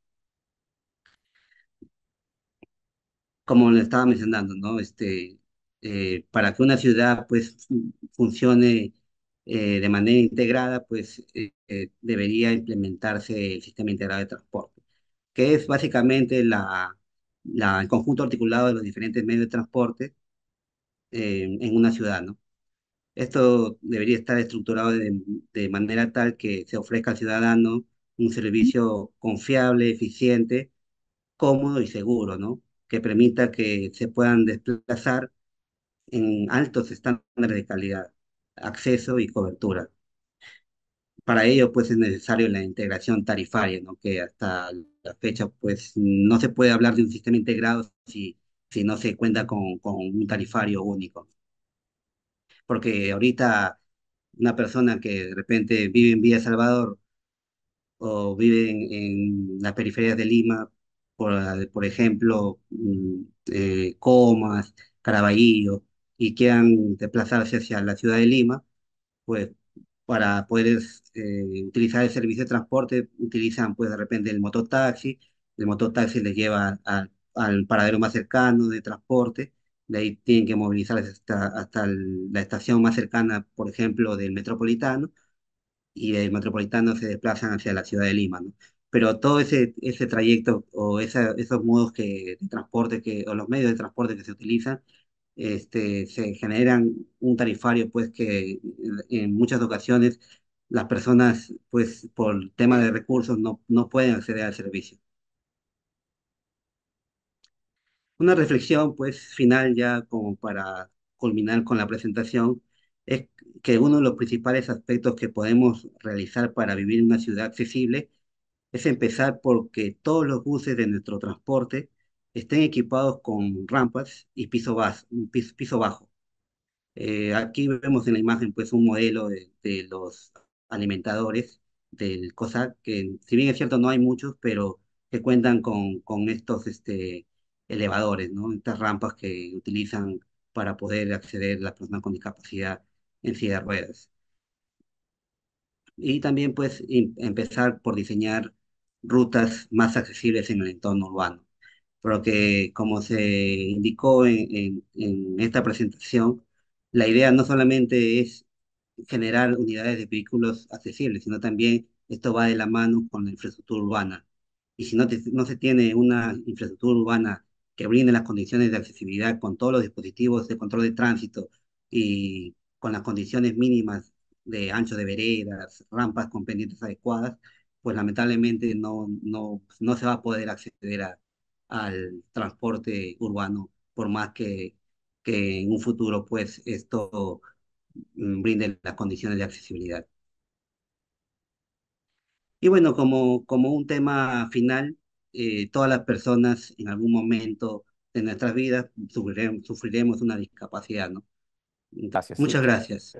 Como le estaba mencionando, ¿no? Este, eh, para que una ciudad pues fu- funcione eh, de manera integrada, pues eh, eh, debería implementarse el sistema integrado de transporte, que es básicamente la, la- el conjunto articulado de los diferentes medios de transporte eh, en una ciudad, ¿no? Esto debería estar estructurado de, de manera tal que se ofrezca al ciudadano un servicio confiable, eficiente, cómodo y seguro, ¿no? que permita que se puedan desplazar en altos estándares de calidad, acceso y cobertura. Para ello, pues es necesario la integración tarifaria, ¿no? Que hasta la fecha, pues no se puede hablar de un sistema integrado si, si no se cuenta con, con un tarifario único. Porque ahorita una persona que de repente vive en Villa Salvador o vive en, en las periferias de Lima, por, por ejemplo, mm, eh, Comas, Caraballo, y quieran desplazarse hacia la ciudad de Lima, pues para poder eh, utilizar el servicio de transporte, utilizan pues de repente el mototaxi, el mototaxi les lleva a- al paradero más cercano de transporte, de ahí tienen que movilizarse hasta, hasta el- la estación más cercana, por ejemplo, del Metropolitano, y del Metropolitano se desplazan hacia la ciudad de Lima, ¿no? Pero todo ese, ese trayecto o esa- esos modos que, de transporte que, o los medios de transporte que se utilizan, este, se generan un tarifario, pues que en, en muchas ocasiones las personas, pues por tema de recursos, no, no pueden acceder al servicio. Una reflexión, pues, final ya como para culminar con la presentación, es que uno de los principales aspectos que podemos realizar para vivir en una ciudad accesible es empezar porque todos los buses de nuestro transporte estén equipados con rampas y piso, bas- un piso, piso bajo. Eh, aquí vemos en la imagen pues un modelo de, de los alimentadores del COSAC, que si bien es cierto no hay muchos, pero que cuentan con, con estos este, elevadores, ¿no? Estas rampas que utilizan para poder acceder las personas con discapacidad en silla de ruedas. Y también pues im- empezar por diseñar rutas más accesibles en el entorno urbano. Porque como se indicó en, en en esta presentación, la idea no solamente es generar unidades de vehículos accesibles, sino también esto va de la mano con la infraestructura urbana. Y si no, te- no se tiene una infraestructura urbana que brinde las condiciones de accesibilidad con todos los dispositivos de control de tránsito y con las condiciones mínimas de ancho de veredas, rampas con pendientes adecuadas, pues lamentablemente no, no, no se va a poder acceder a- al transporte urbano, por más que, que en un futuro pues esto mm, brinden las condiciones de accesibilidad. Y bueno, como, como un tema final, eh, todas las personas en algún momento de nuestras vidas sufriremos, sufriremos una discapacidad, ¿no? Gracias, sí. Muchas gracias.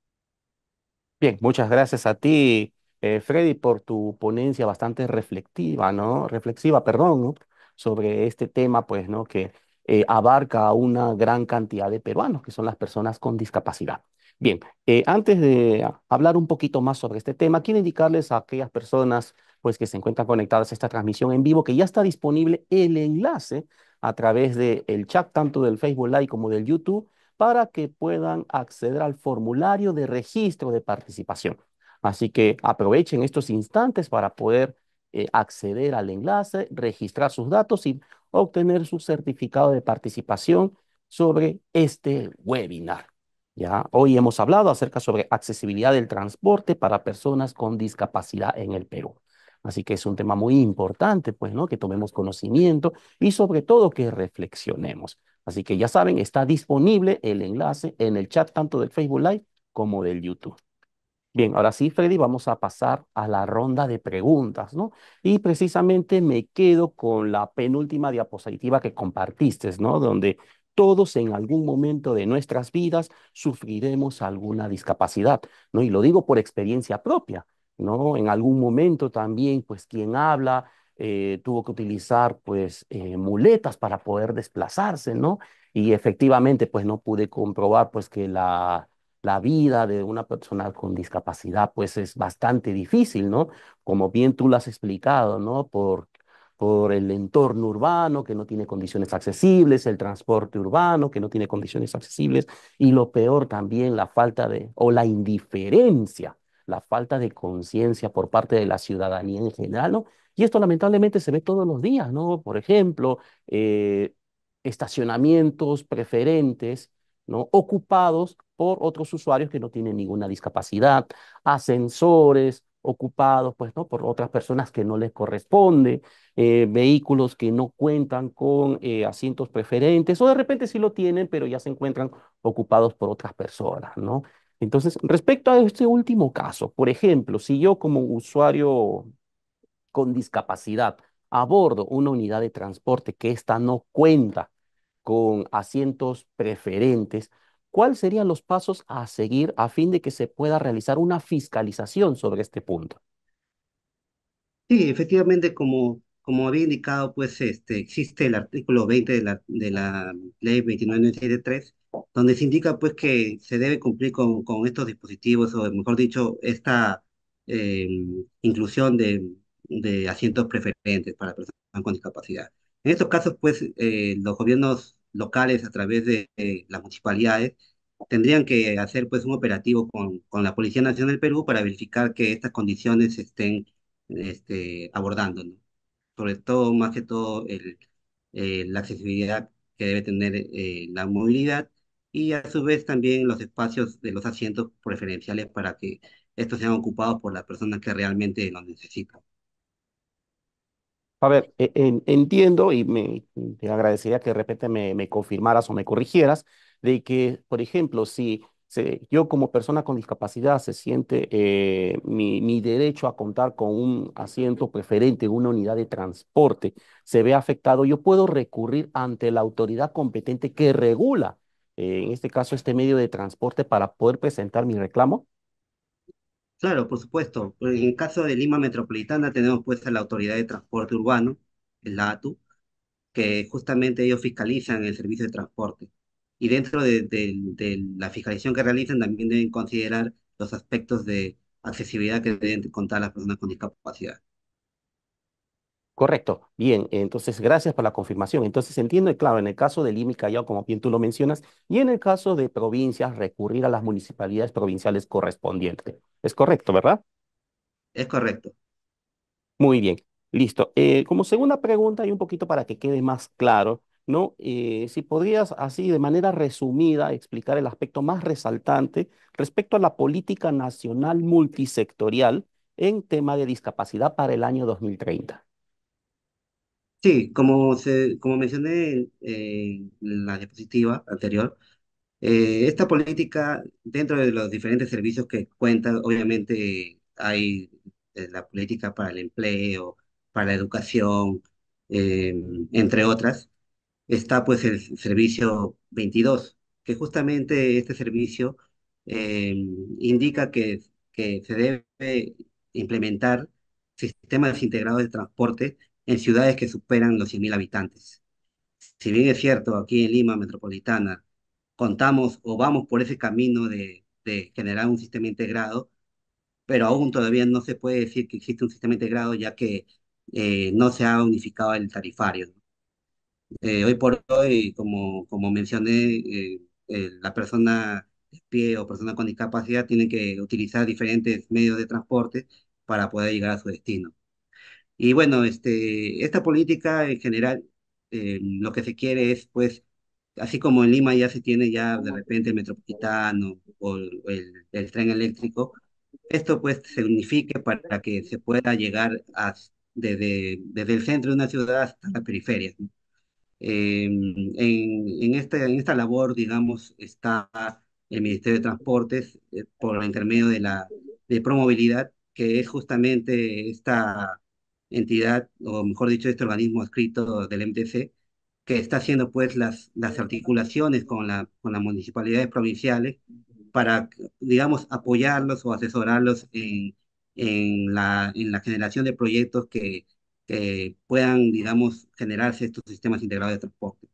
Bien, muchas gracias a ti, eh, Freddy, por tu ponencia bastante reflectiva, ¿no? Reflexiva, perdón, ¿no? Sobre este tema, pues, ¿no? Que eh, abarca a una gran cantidad de peruanos, que son las personas con discapacidad. Bien, eh, antes de a- hablar un poquito más sobre este tema, quiero indicarles a aquellas personas, pues, que se encuentran conectadas a esta transmisión en vivo, que ya está disponible el enlace a través del chat, tanto del Facebook Live como del YouTube para que puedan acceder al formulario de registro de participación. Así que aprovechen estos instantes para poder eh, acceder al enlace, registrar sus datos y obtener su certificado de participación sobre este webinar. Ya, hoy hemos hablado acerca sobre accesibilidad del transporte para personas con discapacidad en el Perú. Así que es un tema muy importante, pues, ¿no? Que tomemos conocimiento y sobre todo que reflexionemos. Así que ya saben, está disponible el enlace en el chat tanto del Facebook Live como del YouTube. Bien, ahora sí, Freddy, vamos a pasar a la ronda de preguntas, ¿no? Y precisamente me quedo con la penúltima diapositiva que compartiste, ¿no? Donde todos en algún momento de nuestras vidas sufriremos alguna discapacidad, ¿no? Y lo digo por experiencia propia, ¿no? En algún momento también, pues, quien habla eh, tuvo que utilizar, pues, eh, muletas para poder desplazarse, ¿no? Y efectivamente, pues, no pude comprobar, pues, que la la vida de una persona con discapacidad, pues es bastante difícil, ¿no? Como bien tú lo has explicado, ¿no? Por, por el entorno urbano que no tiene condiciones accesibles, el transporte urbano que no tiene condiciones accesibles y lo peor también, la falta de, o la indiferencia, la falta de conciencia por parte de la ciudadanía en general, ¿no? Y esto lamentablemente se ve todos los días, ¿no? Por ejemplo, eh, estacionamientos preferentes, ¿no? Ocupados por otros usuarios que no tienen ninguna discapacidad, ascensores ocupados, pues, ¿no? Por otras personas que no les corresponde, eh, vehículos que no cuentan con eh, asientos preferentes, o de repente sí lo tienen, pero ya se encuentran ocupados por otras personas, ¿no? Entonces, respecto a este último caso, por ejemplo, si yo como usuario con discapacidad abordo una unidad de transporte que ésta no cuenta con asientos preferentes, ¿cuáles serían los pasos a seguir a fin de que se pueda realizar una fiscalización sobre este punto? Sí, efectivamente, como, como había indicado, pues este, existe el artículo veinte de la, de la ley veintinueve novecientos noventa y tres, donde se indica pues que se debe cumplir con, con estos dispositivos, o mejor dicho, esta eh, inclusión de, de asientos preferentes para personas con discapacidad. En estos casos, pues eh, los gobiernos locales, a través de eh, las municipalidades, tendrían que hacer pues un operativo con, con la Policía Nacional del Perú para verificar que estas condiciones estén este, abordando, ¿no? Sobre todo, más que todo, el, eh, la accesibilidad que debe tener eh, la movilidad, y a su vez también los espacios de los asientos preferenciales para que estos sean ocupados por las personas que realmente lo necesitan. A ver, e- en- entiendo y me te agradecería que de repente me, me confirmaras o me corrigieras de que, por ejemplo, si se- yo como persona con discapacidad se siente eh, mi, mi derecho a contar con un asiento preferente en una unidad de transporte se ve afectado, yo puedo recurrir ante la autoridad competente que regula, eh, en este caso, este medio de transporte para poder presentar mi reclamo. Claro, por supuesto. En el caso de Lima Metropolitana tenemos pues a la Autoridad de Transporte Urbano, el A T U, que justamente ellos fiscalizan el servicio de transporte. Y dentro de, de- de la fiscalización que realizan también deben considerar los aspectos de accesibilidad que deben contar las personas con discapacidad. Correcto. Bien, entonces gracias por la confirmación. Entonces entiendo, y claro, en el caso de Lima y Callao, como bien tú lo mencionas, y en el caso de provincias, recurrir a las municipalidades provinciales correspondientes. Es correcto, ¿verdad? Es correcto. Muy bien, listo. Eh, como segunda pregunta, y un poquito para que quede más claro, ¿no? Eh, si podrías así de manera resumida explicar el aspecto más resaltante respecto a la política nacional multisectorial en tema de discapacidad para el año dos mil treinta. Sí, como, se, como mencioné eh, en la diapositiva anterior, eh, esta política, dentro de los diferentes servicios que cuenta, obviamente hay eh, la política para el empleo, para la educación, eh, entre otras. Está pues el servicio veintidós, que justamente este servicio eh, indica que, que se debe implementar sistemas integrados de transporte en ciudades que superan los cien mil habitantes. Si bien es cierto, aquí en Lima Metropolitana contamos o vamos por ese camino de, de generar un sistema integrado, pero aún todavía no se puede decir que existe un sistema integrado, ya que eh, no se ha unificado el tarifario, ¿no? Eh, hoy por hoy, como, como mencioné, eh, eh, la persona de pie o persona con discapacidad tiene que utilizar diferentes medios de transporte para poder llegar a su destino. Y bueno, este, esta política en general, eh, lo que se quiere es, pues, así como en Lima ya se tiene ya de repente el metropolitano o el, el- el tren eléctrico, esto pues se unifique para que se pueda llegar a, desde, desde el centro de una ciudad hasta la periferia, ¿no? Eh, en, en, esta, en esta labor, digamos, está el Ministerio de Transportes eh, por intermedio de la de Promovilidad, que es justamente esta entidad, o mejor dicho, este organismo adscrito del M T C, que está haciendo pues las, las articulaciones con, la, con las municipalidades provinciales para, digamos, apoyarlos o asesorarlos en, en la, en la generación de proyectos que que puedan, digamos, generarse estos sistemas integrados de transporte.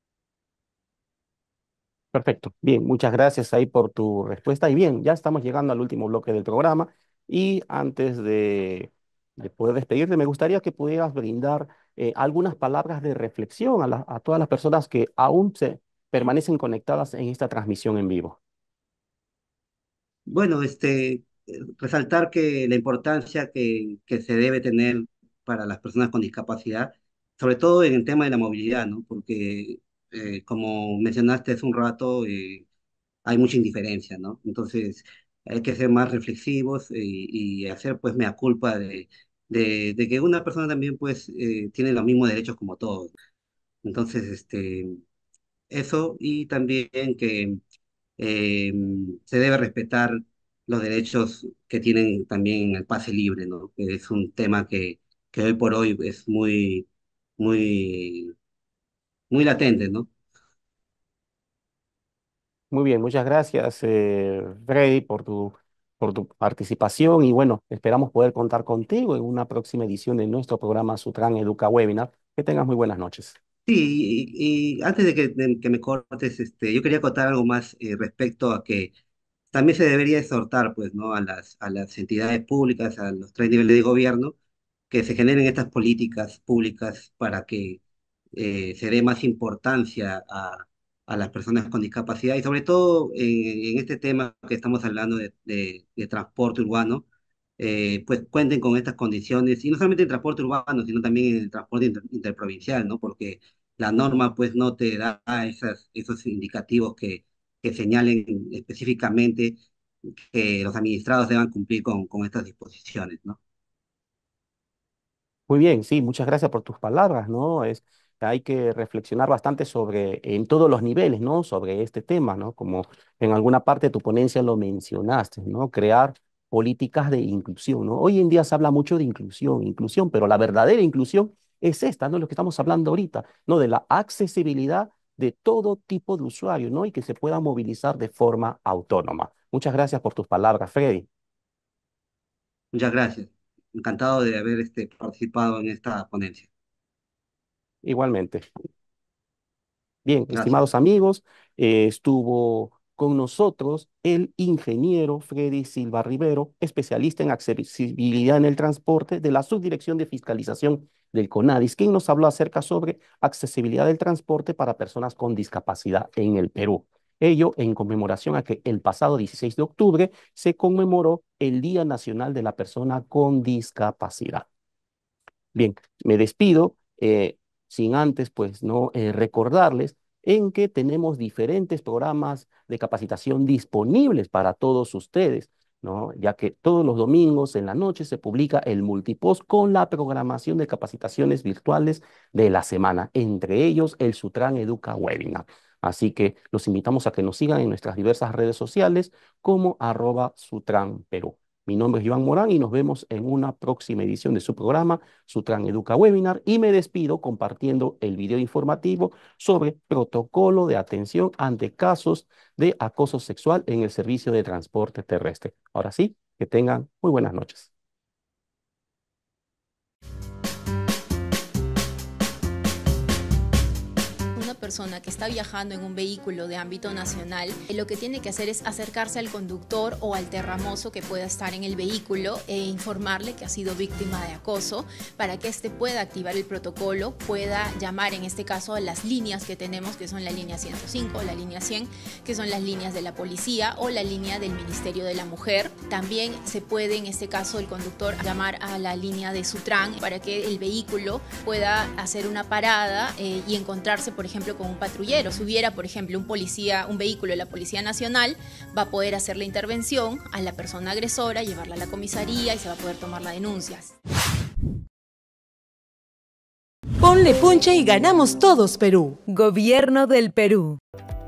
Perfecto. Bien, muchas gracias ahí por tu respuesta. Y bien, ya estamos llegando al último bloque del programa. Y antes de, de poder despedirte, me gustaría que pudieras brindar eh, algunas palabras de reflexión a, la- a todas las personas que aún se permanecen conectadas en esta transmisión en vivo. Bueno, este, eh, resaltar que la importancia que, que se debe tener para las personas con discapacidad, sobre todo en el tema de la movilidad, ¿no? Porque, eh, como mencionaste hace un rato, eh, hay mucha indiferencia, ¿no? Entonces, hay que ser más reflexivos y, y hacer pues mea culpa de, de, de que una persona también pues eh, tiene los mismos derechos como todos. Entonces, este, eso y también que eh, se debe respetar los derechos que tienen también el pase libre, ¿no? Que es un tema que, que hoy por hoy es muy, muy, muy latente, ¿no? Muy bien, muchas gracias, eh, Freddy, por tu, por tu participación y bueno, esperamos poder contar contigo en una próxima edición de nuestro programa Sutran Educa Webinar. Que tengas muy buenas noches. Sí, y, y antes de que, de que me cortes, este, yo quería contar algo más eh, respecto a que también se debería exhortar, pues, ¿no? A las, a las entidades públicas, a los tres niveles de gobierno, que se generen estas políticas públicas para que eh, se dé más importancia a, a las personas con discapacidad y sobre todo en, en este tema que estamos hablando de, de- de transporte urbano, eh, pues cuenten con estas condiciones y no solamente en transporte urbano, sino también en el transporte inter- interprovincial, ¿no? Porque la norma pues no te da esas, esos indicativos que, que señalen específicamente que los administrados deban cumplir con, con estas disposiciones, ¿no? Muy bien, sí, muchas gracias por tus palabras, ¿no? Es, hay que reflexionar bastante sobre, en todos los niveles, ¿no? Sobre este tema, ¿no? Como en alguna parte de tu ponencia lo mencionaste, ¿no? Crear políticas de inclusión, ¿no? Hoy en día se habla mucho de inclusión, inclusión, pero la verdadera inclusión es esta, ¿no? Lo que estamos hablando ahorita, ¿no? De la accesibilidad de todo tipo de usuarios, ¿no? Y que se pueda movilizar de forma autónoma. Muchas gracias por tus palabras, Freddy. Muchas gracias. Encantado de haber este, participado en esta ponencia. Igualmente. Bien, Gracias. estimados amigos, eh, estuvo con nosotros el ingeniero Freddy Silva Rivero, especialista en accesibilidad en el transporte de la Subdirección de Fiscalización del CONADIS, quien nos habló acerca sobre accesibilidad del transporte para personas con discapacidad en el Perú. Ello en conmemoración a que el pasado dieciséis de octubre se conmemoró el Día Nacional de la Persona con Discapacidad. Bien, me despido, eh, sin antes, pues, no eh, recordarles en que tenemos diferentes programas de capacitación disponibles para todos ustedes, ¿no? Ya que todos los domingos en la noche se publica el multipost con la programación de capacitaciones virtuales de la semana, entre ellos el Sutran Educa Webinar. Así que los invitamos a que nos sigan en nuestras diversas redes sociales como arroba Sutran Perú. Mi nombre es Iván Morán y nos vemos en una próxima edición de su programa Sutran Educa Webinar y me despido compartiendo el video informativo sobre protocolo de atención ante casos de acoso sexual en el servicio de transporte terrestre. Ahora sí, que tengan muy buenas noches. Una persona que está viajando en un vehículo de ámbito nacional, eh, lo que tiene que hacer es acercarse al conductor o al terramozo que pueda estar en el vehículo e informarle que ha sido víctima de acoso para que éste pueda activar el protocolo, pueda llamar en este caso a las líneas que tenemos, que son la línea ciento cinco, la línea cien, que son las líneas de la policía o la línea del Ministerio de la Mujer. También se puede en este caso el conductor llamar a la línea de Sutran para que el vehículo pueda hacer una parada eh, y encontrarse, por ejemplo, con un patrullero. Si hubiera, por ejemplo, un policía, un vehículo de la Policía Nacional, va a poder hacer la intervención a la persona agresora, llevarla a la comisaría y se va a poder tomar la denuncia. Ponle punche y ganamos todos, Perú. Gobierno del Perú.